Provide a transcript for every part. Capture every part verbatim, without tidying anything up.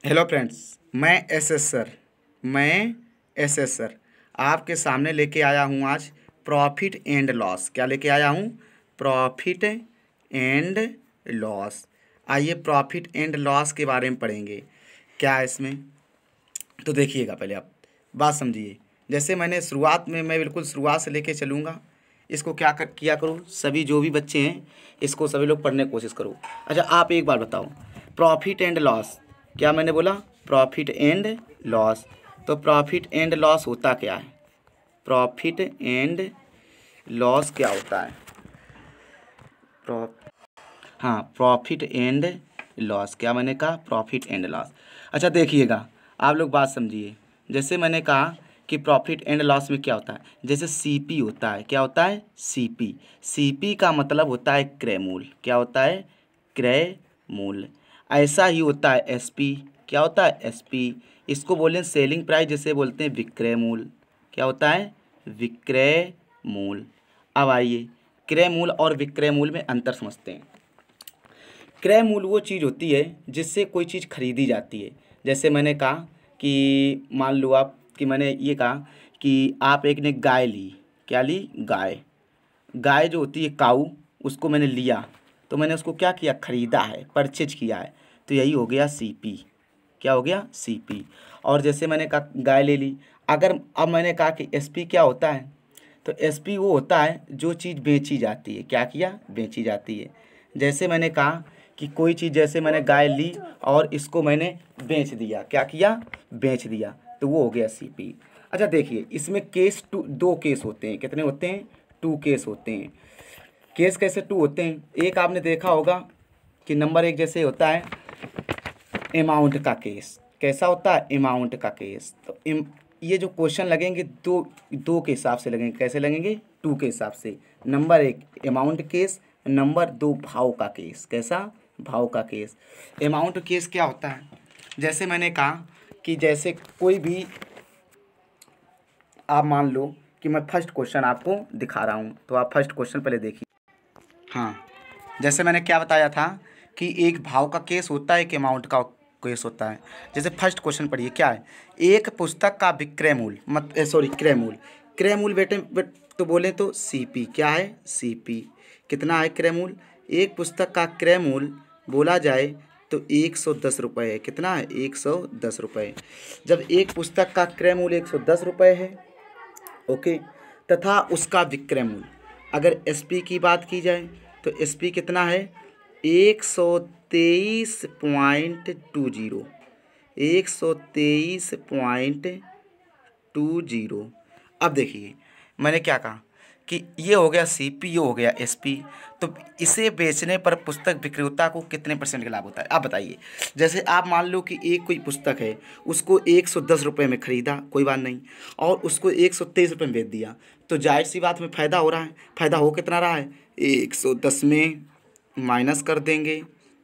Hello friends, मैं S S sir मैं S S sir आपके सामने लेके आया हूँ आज प्रॉफिट एंड लॉस। क्या लेके आया हूँ? Profit and loss. आइए प्रॉफिट एंड लॉस के बारे में पढ़ेंगे। क्या है इसमें, तो देखिएगा। पहले आप बात समझिए। जैसे मैंने शुरुआत में मैं बिल्कुल शुरुआत से लेके चलूँगा। इसको क्या कर किया करो, सभी जो भी बच्चे हैं इसको सभी लोग पढ़ने की कोशिश करो। अच्छा, आप एक बार बताओ, प्रॉफिट एंड लॉस क्या मैंने बोला? Profit and loss. तो प्रॉफिट एंड लॉस होता क्या है? प्रॉफिट एंड लॉस क्या होता है? प्रॉ हाँ, प्रॉफिट एंड लॉस। क्या मैंने कहा? Profit and loss. अच्छा देखिएगा, आप लोग बात समझिए। जैसे मैंने कहा कि प्रॉफिट एंड लॉस में क्या होता है, जैसे सीपी होता है। क्या होता है? सीपी। सीपी का मतलब होता है क्रय मूल्य। क्या होता है? क्रय मूल्य। ऐसा ही होता है एसपी। क्या होता है? एसपी। इसको बोलें सेलिंग प्राइस, जैसे बोलते हैं विक्रय मूल्य। क्या होता है? विक्रय मूल्य। अब आइए क्रय मूल्य और विक्रय मूल्य में अंतर समझते हैं। क्रय मूल्य वो चीज़ होती है जिससे कोई चीज़ खरीदी जाती है। जैसे मैंने कहा कि मान लो आप कि मैंने ये कहा कि आप एक ने गाय ली। क्या ली? गाय। गाय जो होती है काऊ, उसको मैंने लिया तो मैंने उसको क्या किया? खरीदा है, परचेज किया है। तो यही हो गया सीपी। क्या हो गया? सीपी। और जैसे मैंने कहा गाय ले ली। अगर अब मैंने कहा कि एसपी क्या होता है, तो एसपी वो होता है जो चीज़ बेची जाती है। क्या किया? बेची जाती है। जैसे मैंने कहा कि कोई चीज़, जैसे मैंने गाय ली और इसको मैंने बेच दिया। क्या किया? बेच दिया। तो वो हो गया सीपी। अच्छा देखिए, इसमें केस टू दो केस होते हैं। कितने होते हैं? टू केस होते हैं। केस कैसे टू होते हैं? एक आपने देखा होगा कि नंबर एक जैसे होता है अमाउंट का केस। कैसा होता है? अमाउंट का केस। तो इम, ये जो क्वेश्चन लगेंगे दो दो के हिसाब से लगेंगे। कैसे लगेंगे? टू के हिसाब से। नंबर एक अमाउंट केस, नंबर दो भाव का केस। कैसा? भाव का केस। अमाउंट केस क्या होता है? जैसे मैंने कहा कि जैसे कोई भी, आप मान लो कि मैं फर्स्ट क्वेश्चन आपको दिखा रहा हूँ, तो आप फर्स्ट क्वेश्चन पहले देखिए। हाँ, जैसे मैंने क्या बताया था कि एक भाव का केस होता है, एक अमाउंट का केस होता है। जैसे फर्स्ट क्वेश्चन पढ़िए। क्या है? एक पुस्तक का विक्रय मूल्य, मत सॉरी क्रय मूल्य। क्रय मूल्य बेटे बेट, तो बोले तो सीपी। क्या है? सीपी। कितना है क्रय मूल्य? एक पुस्तक का क्रय मूल्य बोला जाए तो एक सौ दस रुपये है। कितना है? एक सौ दस रुपये। जब एक पुस्तक का क्रय मूल्य एक सौ दस रुपये है, ओके, तथा उसका विक्रय मूल्य, अगर एसपी की बात की जाए तो एसपी कितना है? एक सौ तेईस पॉइंट टू जीरो। एक सौ तेईस पॉइंट टू जीरो। अब देखिए मैंने क्या कहा कि ये हो गया सीपी, ये हो गया एसपी। तो इसे बेचने पर पुस्तक विक्रेता को कितने परसेंट का लाभ होता है? आप बताइए। जैसे आप मान लो कि एक कोई पुस्तक है, उसको एक सौ दस रुपये में ख़रीदा, कोई बात नहीं, और उसको एक सौ तेईस रुपये में बेच दिया, तो जाहिर सी बात में फ़ायदा हो रहा है। फ़ायदा हो कितना रहा है? एक सौ दस में माइनस कर देंगे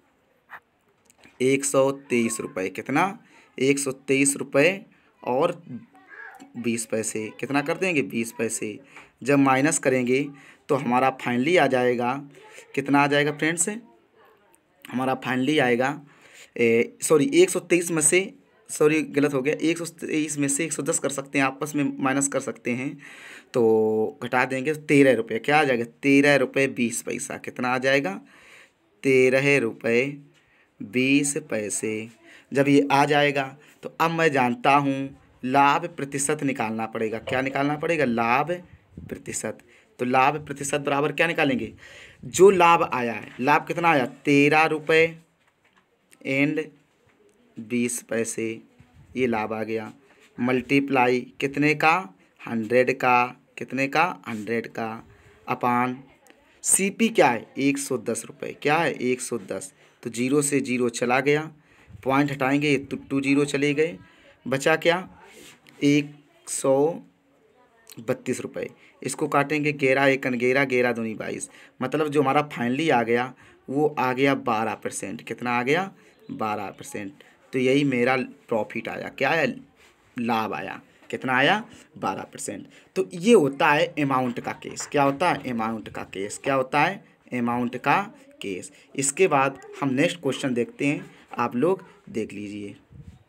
एक सौ तेईस रुपये। कितना? एक सौ तेईस रुपये और बीस पैसे। कितना कर देंगे? बीस पैसे। जब माइनस करेंगे तो हमारा फाइनली आ जाएगा, कितना आ जाएगा फ्रेंड्स? हमारा फाइनली आएगा, सॉरी एक सौ तेईस में से, सॉरी गलत हो गया, एक सौ तेईस में से एक सौ दस कर सकते हैं, आपस में माइनस कर सकते हैं, तो घटा देंगे तेरह रुपये। क्या आ जाएगा? तेरह रुपये बीस पैसा। कितना आ जाएगा? तेरह रुपये बीस पैसे। जब ये आ जाएगा तो अब मैं जानता हूँ लाभ प्रतिशत निकालना पड़ेगा। क्या निकालना पड़ेगा? लाभ प्रतिशत। तो लाभ प्रतिशत बराबर क्या निकालेंगे? जो लाभ आया है, लाभ कितना आया? तेरह रुपये एंड बीस पैसे, ये लाभ आ गया। मल्टीप्लाई कितने का? हंड्रेड का। कितने का? हंड्रेड का। अपान सीपी क्या है? एक सौ दस रुपये। क्या है? एक सौ दस। तो जीरो से जीरो चला गया, पॉइंट हटाएंगे तो टू जीरो चले गए, बचा क्या? एक सौ बत्तीस रुपये। इसको काटेंगे, ग्यारह एकन ग्यारह, ग्यारह दूनी बाईस, मतलब जो हमारा फाइनली आ गया वो आ गया बारह परसेंट। कितना आ गया? बारह परसेंट। तो यही मेरा प्रॉफिट आया। क्या है? लाभ आया। कितना आया? बारह परसेंट। तो ये होता है अमाउंट का केस। क्या होता है? अमाउंट का केस। क्या होता है? अमाउंट का केस। इसके बाद हम नेक्स्ट क्वेश्चन देखते हैं, आप लोग देख लीजिए।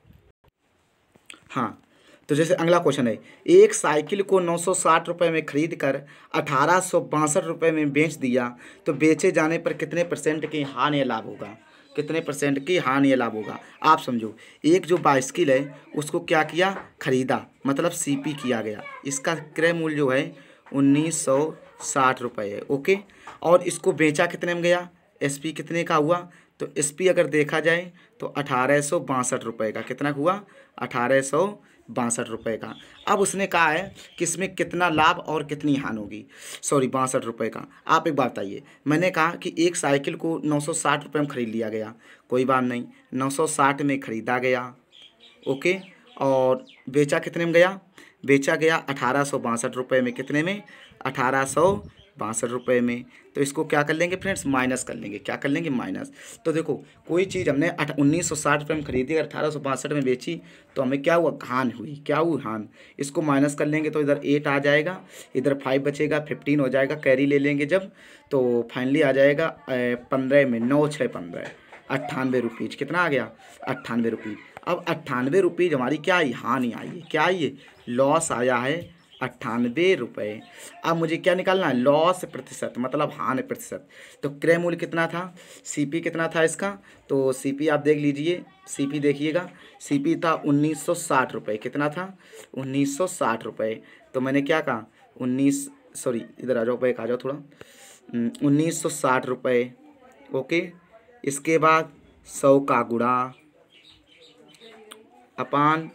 हाँ, तो जैसे अगला क्वेश्चन है, एक साइकिल को नौ सौ साठ रुपये में खरीद कर अठारह सौ बासठ रुपये में बेच दिया तो बेचे जाने पर कितने परसेंट की हानि या लाभ होगा? कितने परसेंट की हानि या लाभ होगा? आप समझो, एक जो बाइसिकल है उसको क्या किया, खरीदा, मतलब सीपी किया गया, इसका क्रय मूल्य जो है उन्नीस सौ साठ रुपये है। ओके, और इसको बेचा कितने में गया, एसपी कितने का हुआ, तो एसपी अगर देखा जाए तो अठारह सौ बासठ रुपये का, कितना हुआ, अठारह सौ बासठ रुपये का। अब उसने कहा है कि इसमें कितना लाभ और कितनी हानि होगी, सॉरी बासठ रुपये का। आप एक बात बताइए, मैंने कहा कि एक साइकिल को नौ सौ साठ रुपये में ख़रीद लिया गया, कोई बात नहीं, नौ सौ साठ में ख़रीदा गया, ओके, और बेचा कितने में गया, बेचा गया अठारह सौ बासठ रुपये में, कितने में, अठारह सौ बासठ रुपये में। तो इसको क्या कर लेंगे फ्रेंड्स, माइनस कर लेंगे, क्या कर लेंगे, माइनस। तो देखो, कोई चीज़ हमने अठ उन्नीस सौ साठ रुपये में खरीदी, अगर अठारह सौ बासठ में बेची तो हमें क्या हुआ, हानि हुई, क्या हुई, हानि। इसको माइनस कर लेंगे तो इधर एट आ जाएगा, इधर फाइव बचेगा, फिफ्टीन हो जाएगा, कैरी ले लेंगे जब, तो फाइनली आ जाएगा पंद्रह में, नौ छः पंद्रह, अट्ठानवे रुपीज़, कितना आ गया, अट्ठानवे रुपीज़। अब अट्ठानवे रुपीज़ हमारी क्या आई, हानि आई है, क्या आई है, लॉस आया है अट्ठानवे रुपये। अब मुझे क्या निकालना है, लॉस प्रतिशत, मतलब हानि प्रतिशत। तो क्रय मूल्य कितना था, सीपी कितना था इसका, तो सीपी आप देख लीजिए, सीपी देखिएगा, सीपी था उन्नीस सौ साठ रुपये, कितना था, उन्नीस सौ साठ रुपये। तो मैंने क्या कहा, उन्नीस सॉरी इधर आ जाओ, बैक आ जाओ थोड़ा, उन्नीस सौ साठ रुपये, ओके। इसके बाद सौ का गुणा अपान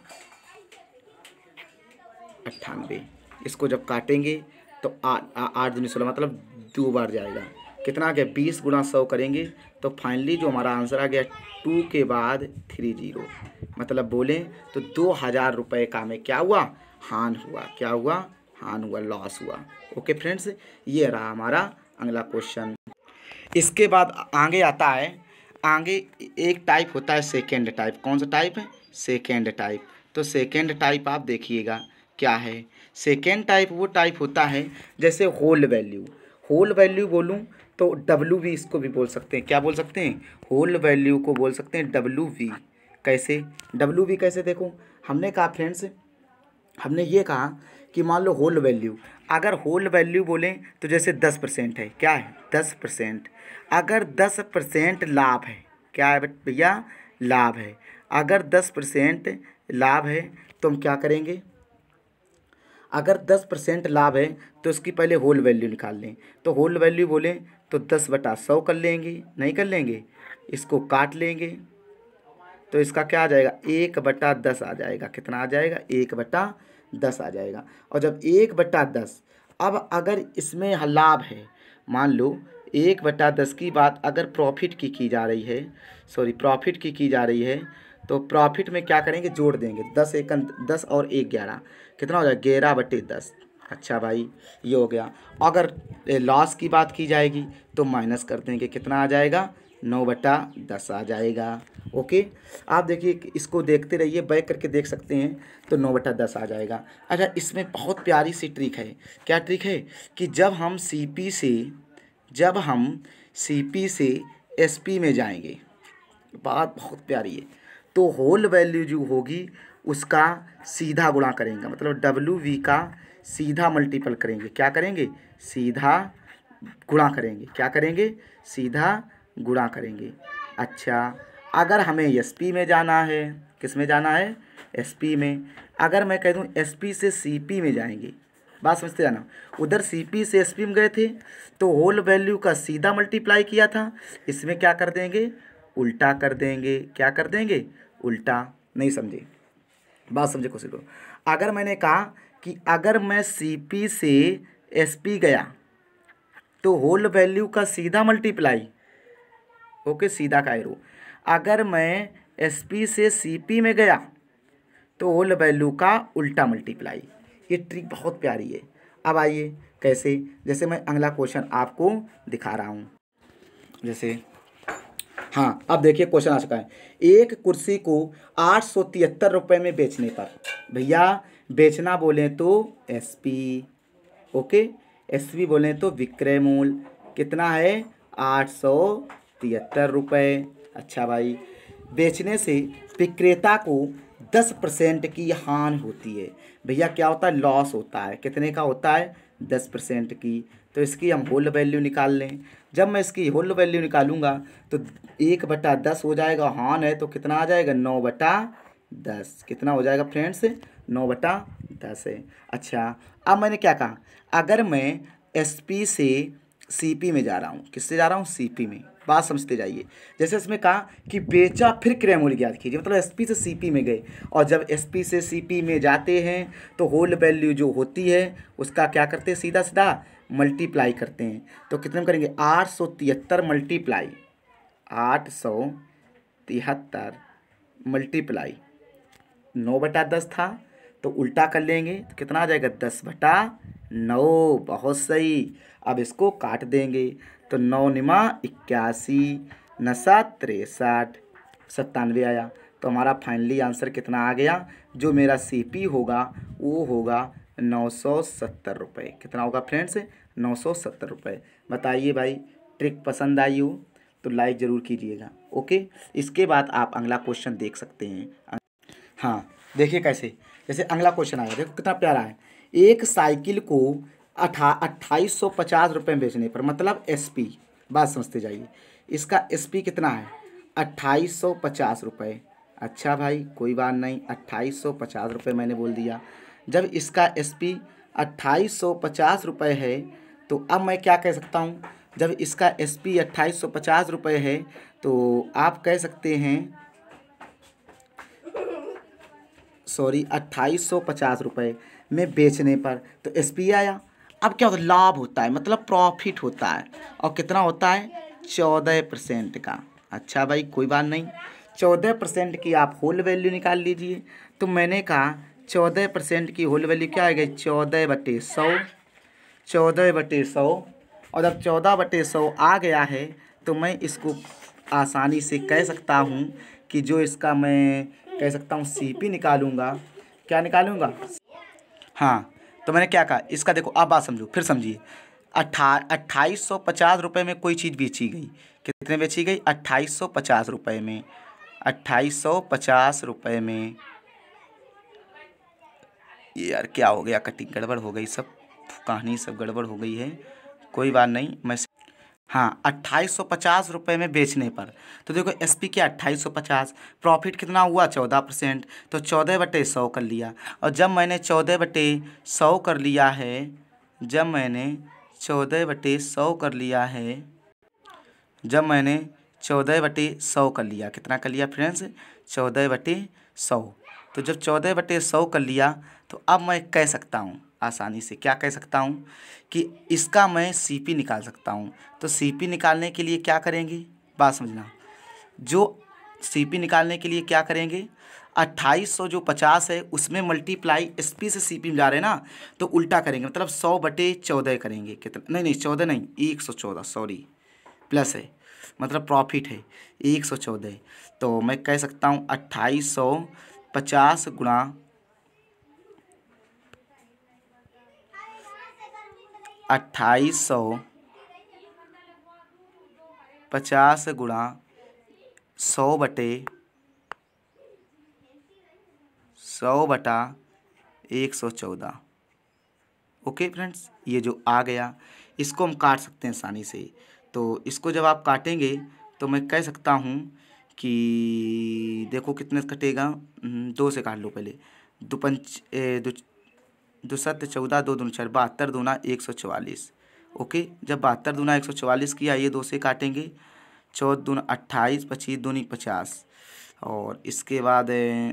अट्ठानवे, इसको जब काटेंगे तो आठ दूनी सोलह, मतलब दो बार जाएगा, कितना आ गया, बीस गुना सौ करेंगे तो फाइनली जो हमारा आंसर आ गया टू के बाद थ्री जीरो, मतलब बोले तो दो हज़ार रुपये का हमें क्या हुआ, हान हुआ, क्या हुआ, हान हुआ, लॉस हुआ। ओके फ्रेंड्स, ये रहा हमारा अगला क्वेश्चन। इसके बाद आगे आता है, आगे एक टाइप होता है सेकेंड टाइप, कौन सा टाइप है, सेकेंड टाइप। तो सेकेंड टाइप आप देखिएगा क्या है, सेकेंड टाइप वो टाइप होता है जैसे होल वैल्यू, होल वैल्यू बोलूँ तो डब्ल्यू वी इसको भी बोल सकते हैं, क्या बोल सकते हैं, होल वैल्यू को बोल सकते हैं डब्ल्यू वी। कैसे, डब्ल्यू वी कैसे, देखो हमने कहा फ्रेंड्स, हमने ये कहा कि मान लो होल वैल्यू, अगर होल वैल्यू बोलें तो जैसे दस परसेंट है, क्या है, दस परसेंट, अगर दस परसेंट लाभ है, क्या है भैया, लाभ है, अगर दस परसेंट लाभ है तो हम क्या करेंगे, अगर दस परसेंट लाभ है तो इसकी पहले होल वैल्यू निकाल लें। तो होल वैल्यू बोलें तो दस बटा सौ कर लेंगे, नहीं कर लेंगे, इसको काट लेंगे तो इसका क्या आ जाएगा, एक बटा दस आ जाएगा, कितना आ जाएगा, एक बटा दस आ जाएगा। और जब एक बटा दस, अब अगर इसमें लाभ है, मान लो एक बटा दस की बात अगर प्रॉफिट की की जा रही है, सॉरी प्रॉफिट की की जा रही है, तो प्रॉफिट में क्या करेंगे, जोड़ देंगे, दस एक दस और एक ग्यारह, कितना हो जाएगा, ग्यारह बटे दस। अच्छा भाई, ये हो गया। अगर लॉस की बात की जाएगी तो माइनस कर देंगे, कितना आ जाएगा, नौ बटा दस आ जाएगा। ओके, आप देखिए, इसको देखते रहिए, बैक करके देख सकते हैं, तो नौ बटा दस आ जाएगा। अच्छा, इसमें बहुत प्यारी सी ट्रिक है, क्या ट्रिक है, कि जब हम सीपी से जब हम सीपी से एसपी में जाएंगे, बात बहुत प्यारी है, तो होल वैल्यू जो होगी उसका सीधा गुणा करेंगे, मतलब डब्ल्यू वी का सीधा मल्टीपल करेंगे, क्या करेंगे, सीधा गुणा करेंगे, क्या करेंगे, सीधा गुणा करेंगे। अच्छा, अगर हमें एसपी में जाना है, किस में जाना है, एसपी में, अगर मैं कह दूं एसपी से सीपी में जाएंगे, बात समझते जाना, उधर सीपी से एसपी में गए थे तो होल वैल्यू का सीधा मल्टीप्लाई किया था, इसमें क्या कर देंगे, उल्टा कर देंगे, क्या कर देंगे, उल्टा। नहीं समझे, बात समझे, कोशिश करो। अगर मैंने कहा कि अगर मैं सीपी से एसपी गया तो होल वैल्यू का सीधा मल्टीप्लाई, ओके, सीधा का एरो, अगर मैं एसपी से सीपी में गया तो होल वैल्यू का उल्टा मल्टीप्लाई। ये ट्रिक बहुत प्यारी है। अब आइए कैसे, जैसे मैं अगला क्वेश्चन आपको दिखा रहा हूँ, जैसे हाँ, अब देखिए क्वेश्चन आ चुका है, एक कुर्सी को आठ सौ तिहत्तर रुपये में बेचने पर, भैया बेचना बोले तो एसपी, ओके, एसपी बोले तो विक्रय मूल्य कितना है, आठ सौ तिहत्तर रुपये। अच्छा भाई, बेचने से विक्रेता को दस परसेंट की हानि होती है। भैया क्या होता है, लॉस होता है। कितने का होता है, दस परसेंट की। तो इसकी हम होल वैल्यू निकाल लें। जब मैं इसकी होल वैल्यू निकालूंगा तो एक बटा दस हो जाएगा, हान है तो कितना आ जाएगा, नौ बटा दस। कितना हो जाएगा फ्रेंड्स, नौ बटा दस है। अच्छा, अब मैंने क्या कहा, अगर मैं एसपी से सीपी में जा रहा हूँ, किससे जा रहा हूँ, सीपी में। बात समझते जाइए। जैसे इसमें कहा कि बेचा फिर क्रय मूल्य ज्ञात कीजिए, मतलब एसपी से सीपी में गए, और जब एसपी से सीपी में जाते हैं तो होल वैल्यू जो होती है उसका क्या करते हैं, सीधा सीधा मल्टीप्लाई करते हैं। तो कितने में करेंगे, आठ सौ तिहत्तर मल्टीप्लाई आठ सौ तिहत्तर मल्टीप्लाई नौ बटा दस था, तो उल्टा कर लेंगे तो कितना आ जाएगा, दस बटा नौ। बहुत सही। अब इसको काट देंगे तो नौ निमा इक्यासी, नसा तिरसठ, सत्तानवे आया। तो हमारा फाइनली आंसर कितना आ गया, जो मेरा सीपी होगा वो होगा नौ सौ सत्तर रुपये। कितना होगा फ्रेंड्स, नौ सौ सत्तर रुपये। बताइए भाई, ट्रिक पसंद आई हो तो लाइक ज़रूर कीजिएगा। ओके, इसके बाद आप अगला क्वेश्चन देख सकते हैं। हाँ देखिए कैसे, जैसे अगला क्वेश्चन आया, देखो कितना प्यारा है। एक साइकिल को अठा अट्ठाईस सौ पचास रुपये में बेचने पर, मतलब एसपी, बात समझते जाइए, इसका एसपी कितना है, अट्ठाईस सौ पचास रुपये। अच्छा भाई कोई बात नहीं, अट्ठाईस सौ पचास रुपये मैंने बोल दिया। जब इसका एसपी अट्ठाईस सौ पचास रुपये है तो अब मैं क्या कह सकता हूँ, जब इसका एसपी अट्ठाईस सौ पचास रुपये है तो आप कह सकते हैं, सॉरी अट्ठाईस सौ पचास रुपये में बेचने पर, तो एस पी आया। अब क्या होता है, लाभ होता है, मतलब प्रॉफिट होता है, और कितना होता है, चौदह परसेंट का। अच्छा भाई कोई बात नहीं, चौदह परसेंट की आप होल वैल्यू निकाल लीजिए। तो मैंने कहा चौदह परसेंट की होल वैल्यू क्या आ गई, चौदह बटे सौ, चौदह बटे सौ। और जब चौदह बटे सौ आ गया है तो मैं इसको आसानी से कह सकता हूँ कि जो इसका मैं कह सकता हूँ सीपी निकालूंगा। क्या निकालूंगा, हाँ, तो मैंने क्या कहा, इसका देखो आप बात समझो, फिर समझिए। अट्ठा अट्ठाईस सौ पचास रुपये में कोई चीज़ बेची गई, कितने बेची गई, अट्ठाईस सौ पचास रुपये में, अट्ठाईस सौ पचास रुपये में। ये यार क्या हो गया, कटिंग गड़बड़ हो गई, सब कहानी सब गड़बड़ हो गई है, कोई बात नहीं। मैं हाँ, अट्ठाईस सौ पचास रुपये में बेचने पर, तो देखो एसपी क्या अट्ठाईस सौ पचास, प्रॉफिट कितना हुआ, चौदह परसेंट, तो चौदह बटे सौ कर लिया। और जब मैंने चौदह बटे सौ कर लिया है, जब मैंने चौदह बटे सौ कर लिया है, जब मैंने चौदह बटे सौ कर लिया, कितना कर लिया फ्रेंड्स, चौदह बटे सौ। तो जब चौदह बटे सौ कर लिया तो अब मैं कह सकता हूँ आसानी से, क्या कह सकता हूँ कि इसका मैं सीपी निकाल सकता हूँ। तो सीपी निकालने के लिए क्या करेंगे, बात समझना, जो सीपी निकालने के लिए क्या करेंगे, अट्ठाईस सौ जो पचास है उसमें मल्टीप्लाई एसपी से सीपी में जा रहे हैं ना, तो उल्टा करेंगे, मतलब सौ बटे चौदह करेंगे। कितना, नहीं नहीं चौदह नहीं, एक सौ चौदह, सॉरी प्लस है, मतलब प्रॉफिट है एक सौ चौदह। तो मैं कह सकता हूँ अट्ठाईस सौ पचास गुणा अट्ठाईस सौ पचास गुणा सौ बटे सौ बटा एक सौ चौदह। ओके फ्रेंड्स, ये जो आ गया इसको हम काट सकते हैं आसानी से। तो इसको जब आप काटेंगे तो मैं कह सकता हूँ कि देखो कितने कटेगा, दो से काट लो पहले, दो पंच ए, दो दो सत्य चौदह, दो दूनी चार, बहत्तर दूना एक सौ चवालीस। ओके, जब बहत्तर दूना एक सौ चवालीस किया, ये दो से काटेंगे, चौदह दूना अट्ठाईस, पच्चीस दूनी पचास, और इसके बाद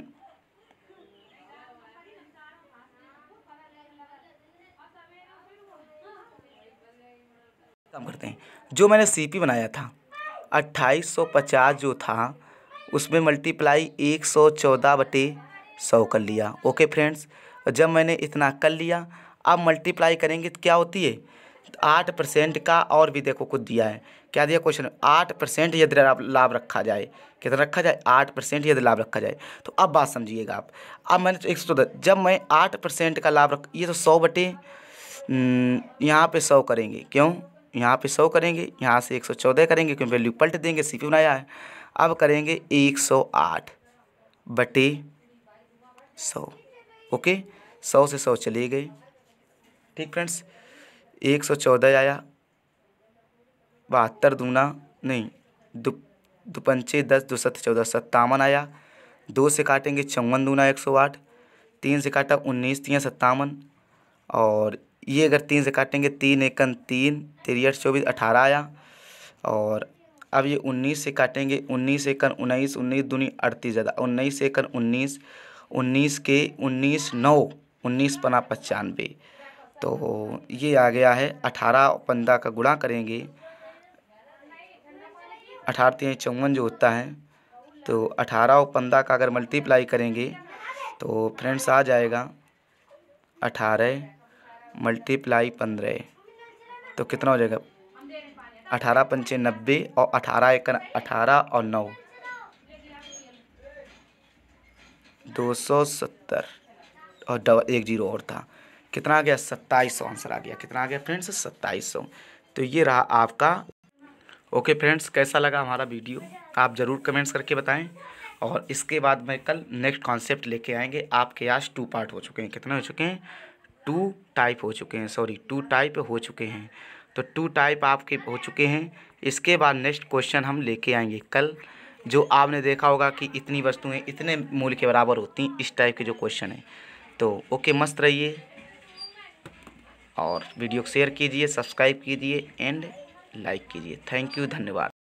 काम करते हैं। जो मैंने सीपी बनाया था अट्ठाईस सौ पचास जो था, उसमें मल्टीप्लाई एक सौ चौदह बटे सौ कर लिया। ओके फ्रेंड्स, जब मैंने इतना कर लिया, अब मल्टीप्लाई करेंगे तो क्या होती है, आठ परसेंट का, और भी देखो कुछ दिया है, क्या दिया क्वेश्चन, आठ परसेंट यदि लाभ रखा जाए, कितना रखा जाए, आठ परसेंट यदि लाभ रखा जाए। तो अब बात समझिएगा आप, अब मैंने एक सौ जब मैं आठ परसेंट का लाभ रख, ये तो सौ बटे यहाँ पे सौ करेंगे, क्यों यहाँ पे सौ करेंगे, यहाँ से एक सौ चौदह करेंगे क्योंकि वैल्यू पलट देंगे, सीपी बनाया है। अब करेंगे एक सौ आठ बटे सौ। ओके, सौ से सौ चले गए। ठीक फ्रेंड्स, एक सौ चौदह आया, बहत्तर दूना नहीं दु दुपंचे दस, दो सत्त चौदह, सत्तावन आया। दो से काटेंगे चौवन दूना एक सौ आठ, तीन से काटा उन्नीस, तीन सत्तावन, और ये अगर तीन से काटेंगे तीन एकन तीन, तिरसठ चौबीस अठारह आया। और अब ये उन्नीस से काटेंगे, उन्नीस एकन उन्नीस, उन्नीस दूनी अड़तीस ज़्यादा, उन्नीस एकन उन्नीस, उन्नीस के उन्नीस नौ, उन्नीस पना पचानवे। तो ये आ गया है अठारह पंद्रह का गुणा करेंगे, अठारह तीन चौवन जो होता है, तो अठारह और पंद्रह का अगर मल्टीप्लाई करेंगे तो फ्रेंड्स आ जाएगा अठारह मल्टीप्लाई पंद्रह, तो कितना हो जाएगा अठारह पंचे नब्बे, और अठारह एक अठारह और नौ दो सौ सत्तर, और डबल एक जीरो और था, कितना आ गया सत्ताईस सौ आंसर आ गया। कितना आ गया फ्रेंड्स सत्ताईस सौ। तो ये रहा आपका। ओके फ्रेंड्स, कैसा लगा हमारा वीडियो आप ज़रूर कमेंट्स करके बताएं। और इसके बाद मैं कल नेक्स्ट कॉन्सेप्ट लेके आएंगे। आपके आज टू पार्ट हो चुके हैं, कितने हो चुके हैं टू टाइप हो चुके हैं, सॉरी टू टाइप हो चुके हैं। तो टू टाइप आपके हो चुके हैं। इसके बाद नेक्स्ट क्वेश्चन हम लेके आएंगे कल, जो आपने देखा होगा कि इतनी वस्तुएं इतने मूल्य के बराबर होती हैं, इस टाइप के जो क्वेश्चन है। तो ओके, मस्त रहिए और वीडियो को शेयर कीजिए, सब्सक्राइब कीजिए एंड लाइक कीजिए। थैंक यू, धन्यवाद।